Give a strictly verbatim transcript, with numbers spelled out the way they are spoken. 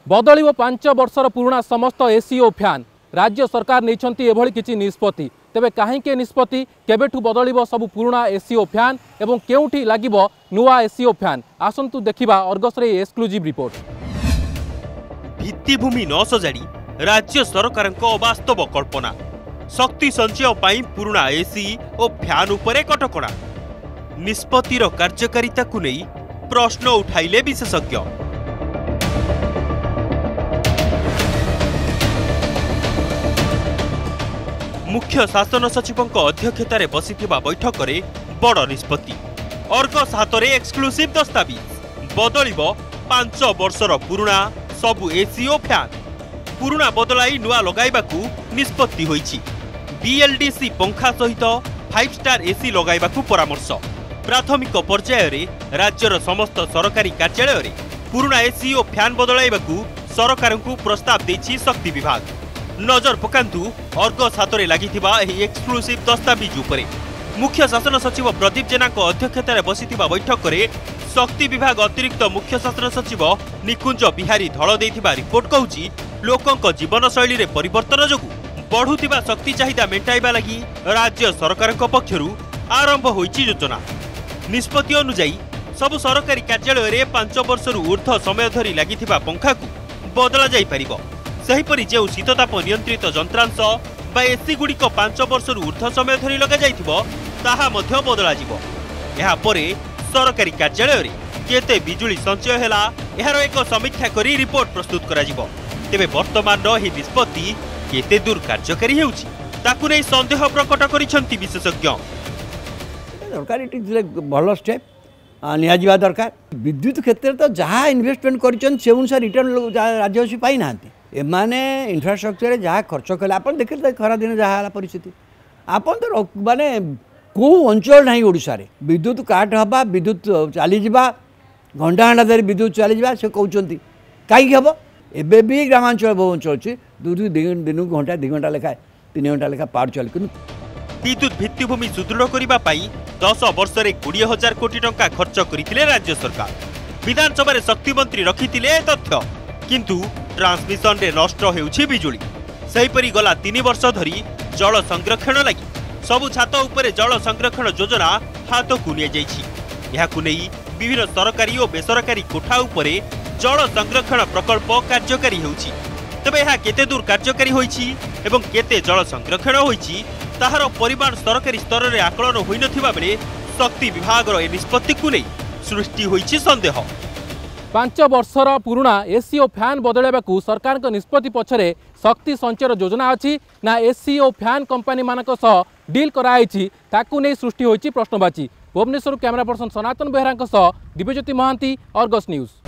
बदलिव पांच वर्षर पुराना समस्त एसी और फैन राज्य सरकार नहीं एभली किसी निष्पत्ति तेबे कहीं निष्पत्ति केबेठू बदलिव सब पुराना एसी और फैन एवं केउठी लागिबो नुआ एसी और फैन आसंतु देखिबा अर्गस रे एक्सक्लूसिव रिपोर्ट। भित्तिभूमि न सजाड़ी राज्य सरकार अवास्तव कल्पना शक्ति संचय पाई पुराना एसी और फैन उपरे कटकणा निष्पत्तिर कार्यकारिता को नहीं प्रश्न उठाइले विशेषज्ञ। मुख्य शासन सचिव अध्यक्षतार बसिथिबा बैठक में बड़ निष्पत्ति अर्गस हाथ में एक्सक्लूसिव दस्तावेज बदलिव पांच वर्षर पुराना सबु एसी और फैन पुराना बदलाई नुआ लगाइबाकू निष्पत्ति होईछि। बीएलडीसी पंखा सहित फाइव स्टार एसी लगाइबाकू परामर्श प्राथमिक पर्यायर राज्यर समस्त सरकारी कार्यालय रे पुराना एसी और फैन बदलाइबाकू सरकार को प्रस्ताव देछि शक्ति विभाग। नजर पकांतु अर्गस हाथ में लागिथिबा एही एक्सक्लूसिव दस्तावेज उपरे मुख्य शासन सचिव प्रदीप जेना अध्यक्षतार बसिथिबा बैठक में शक्ति विभाग अतिरिक्त मुख्य शासन सचिव निकुंज बिहारी धल देथिबा रिपोर्ट कहूछि लोकंक जीवन शैली रे परिवर्तन जोगु बढ़ुथिबा शक्ति चाहिदा मेंटाइबा लागि राज्य सरकार पक्षरु आरंभ होईछि योजना। निष्पत्ति अनुसार सबु सरकारी कार्यालय रे पांच वर्षरु ऊर्ध्व समय धरी लागिथिबा पंखा को बदला जाई परिबो। सेहिपरि जे शीतताप नियंत्रित जंत्रांश बा एसी गुड़िक पांच वर्षरु ऊर्ध्व समय धरी लगा जाइथिबो ताहा मध्य बदला जिवो। एहा परे सरकारी कार्यालय रे केते बिजुली संचय हैला एहार एक समीक्षा करी रिपोर्ट प्रस्तुत करा जिवो। तेबे वर्तमान रही निष्पत्ति केते दूर कार्यकारी हेउछि ताकु नै संदेह प्रकट करिसंती विशेषज्ञ। सरकार इट इज भल स्टेप निया जिवा दरकार। विद्युत क्षेत्र तो जहाँ इन्वेस्टमेंट करिसं से अनुसार रिटर्न राज्यवासी पाई नांती एमाने इंफ्रास्ट्रक्चर जहाँ खर्च कले आप देखिए खरा दिन जहाँ परिस्थिति आप तो माने कौ अंचल ना ओडिशा रे विद्युत काट हवा विद्युत चली घंटा घंटा धरी विद्युत चली से कहते कहीं हम एबे भी ग्रामांचल बहुत चलुच्छी दू दिन घंटा दु घंटा लेखा तीन घंटा लेखा पावर चल कि विद्युत भित्तिभूमि सुदृढ़ करने दस वर्ष में कोड़े हजार कोटी टंका खर्च करथिले राज्य सरकार। विधानसभा रे शक्ति मंत्री रखिथिले तथ्य किंतु ट्रांसमिशन रे नष्ट हेउछि बिजुली। सेहिपरि गला तीन वर्ष धरी जल संरक्षण लगी सबु छात उपरे जल संरक्षण योजना हाथ को निया जाइछि। एहाकु नै विभिन्न सरकारी और बेसरकारी कोठा उपरे जल संरक्षण प्रकल्प कार्यकारी हेउछि। तबे एहा केते दूर कार्यकारी होइछि एवं केते जल संरक्षण होइछि ताहार परिमाण सरकारी स्तर में आकलन होई नथिबा बेले शक्ति विभाग रो ए निष्पत्ति को नै सृष्टि होइछि संदेह। पांच वर्षर पुराना एसी और फैन बदलाइबाकू सरकार निष्पत्ति पछरे शक्ति संचय योजना अछि ना एसी और फैन कंपनी मानक सह डील कराइछि ताकू नै सृष्टि होइछि प्रश्नवाची। Bhubaneswar camera person Sanatan Behera Dibyajyoti Mahanty Argus news.